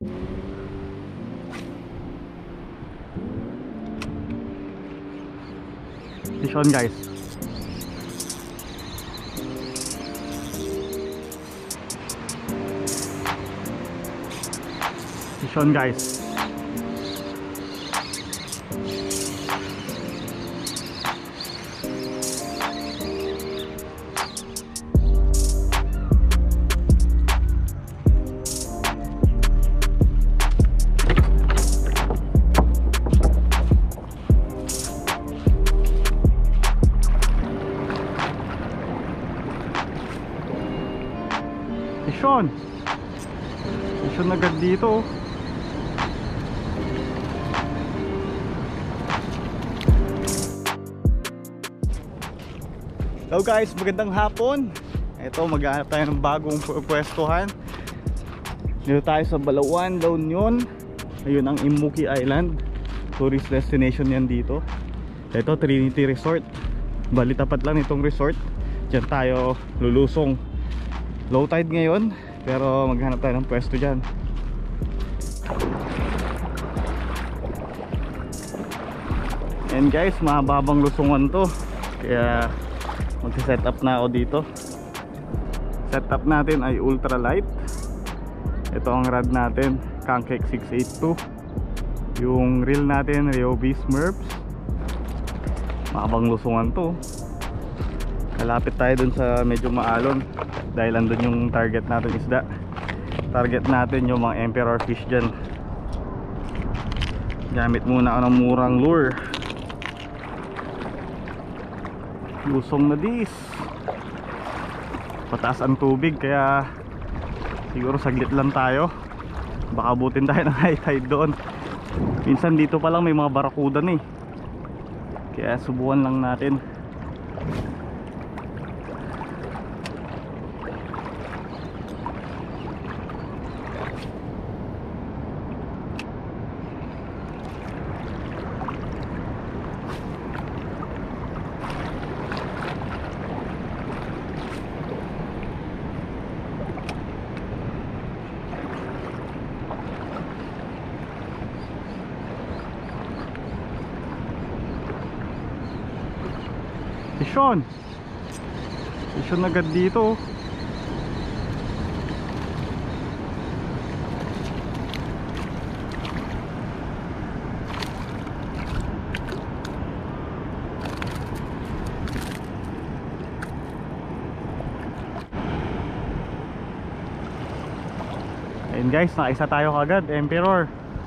Station guys. Station guys. Station agad dito. Hello guys, magandang hapon. Ito, maghanap tayo ng bagong pwestuhan. Dito tayo sa Balawan, La Union. Ayun ang Imuki Island. Tourist destination yan dito. Ito, Trinity Resort. Bali tapat lang itong resort. Diyan tayo lulusong. Low tide ngayon, pero maghanap tayo ng pwesto dyan. And guys, mahababang lusungan to, kaya magsi-set up na ako dito. Setup natin ay UltraLight. Ito ang rod natin, Cangkek 682. Yung reel natin, Ryobi Smurfs. Mahabang lusungan to. Kalapit tayo dun sa medyo maalon, dahil andun yung target natin isda. Target natin yung mga emperor fish dyan. Gamit muna ako ng murang lure. Lusong na dis. Pataas ang tubig, kaya siguro saglit lang tayo. Baka abutin tayo ng high tide doon. Minsan dito pa lang may mga barakuda na eh. Kaya subukan lang natin. Station agad dito. Ayun guys, nakaisa tayo kagad, emperor.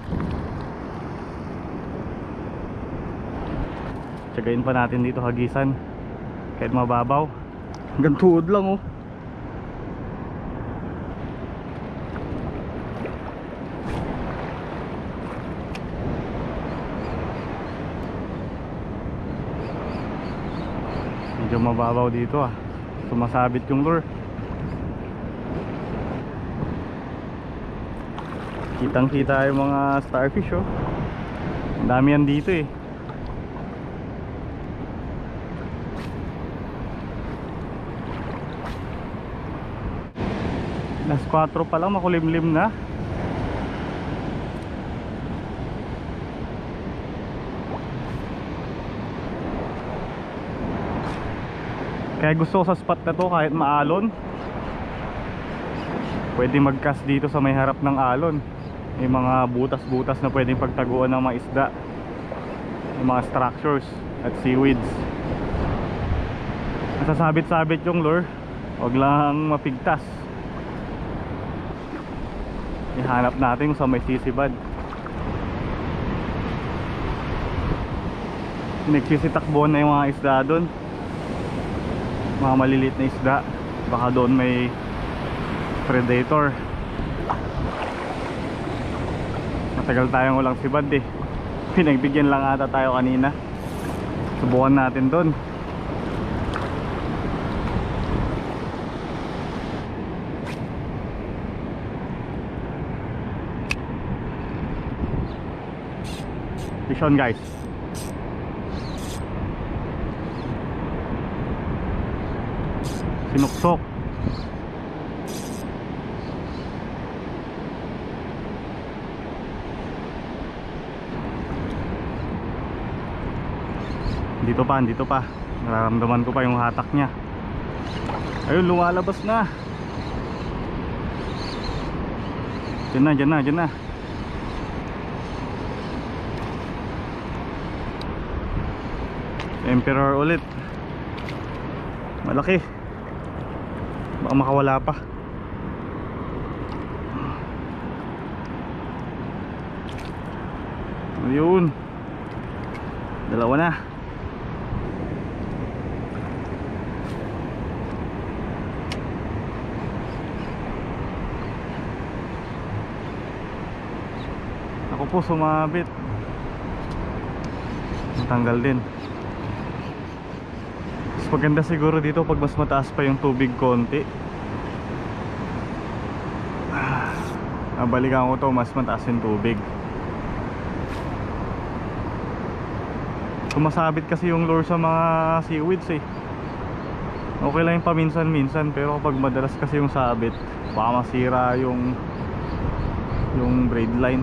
Tsagain pa natin dito hagisan kahit mababaw. Hanggang tuhod lang oh. Medyo mababaw dito ah. Sumasabit yung lure. Kitang kita yung mga starfish oh. Ang dami yan dito eh. Alas 4 pa lang, makulimlim na. Kaya gusto ko sa spot na to kahit maalon. Pwede mag-cast dito sa may harap ng alon. May mga butas-butas na pwedeng pagtaguan ng mga isda. May mga structures at seaweeds. Nasasabit-sabit yung lure. Huwag lang mapigtas. Ihanap natin sa may sisibad. Nagsisitakbuhan na yung mga isda doon. Mga maliliit na isda. Baka doon may predator. Matagal tayong walang sibad eh. Pinagbigyan lang ata tayo kanina. Subukan natin doon. Station guys. Sinuksok. Dito pa. Nararamdaman ko pa yung hatak niya. Ayun, lumalabas na. Diyan na. Emperor ulit. Malaki. Baka makawala pa. Ayun. Dalawa na. Ako po sumabit. Natanggal din. Mas maganda siguro dito pag mas mataas pa yung tubig konti. Balikan ko to, mas mataas yung tubig. Sumasabit kasi yung lure sa mga seaweeds eh. Okay lang yung paminsan-minsan, pero kapag madalas kasi yung sabit, baka masira yung braid line.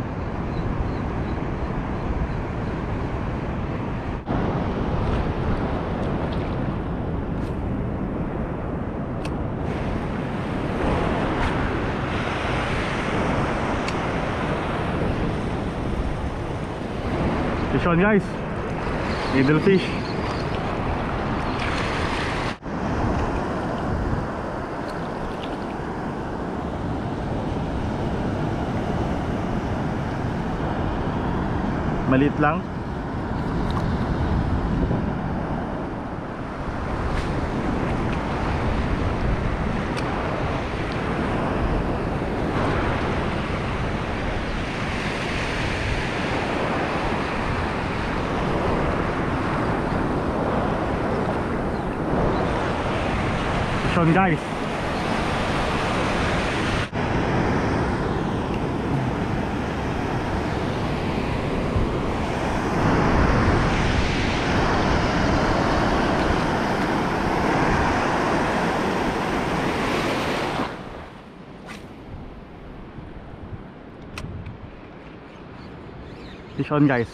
Fish on guys, middle fish. Maliit lang. Guys, fish on guys.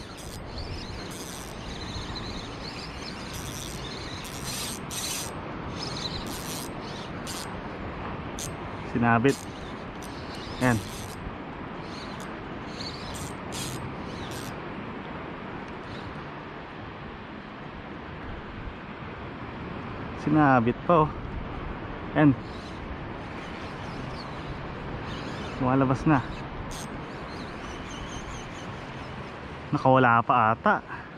Sinabit. Yan. Sinabit pa oh. Yan. Lumalabas na. Nakawala pa ata.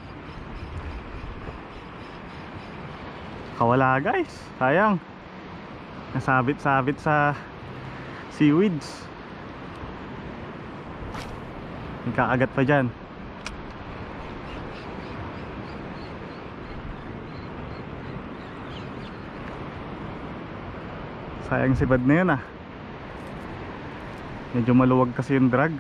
Nakawala guys. Sayang. Nasabit-sabit sa seaweeds. Nagkakagat pa dyan. Sayang sibad na yun ah. Medyo maluwag kasi yung drag.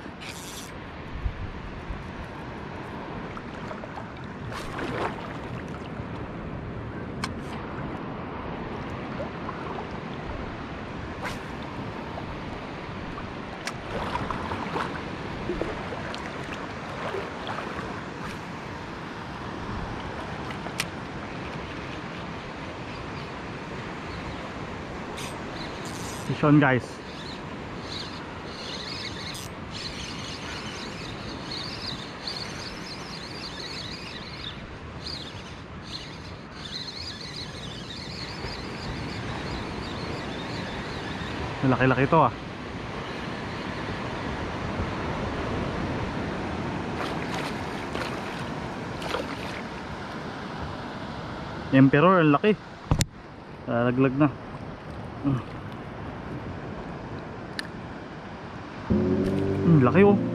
Fish on guys. Malaki-laki ito ah. Emperor, ang laki. Lalaglag na. Laki oh.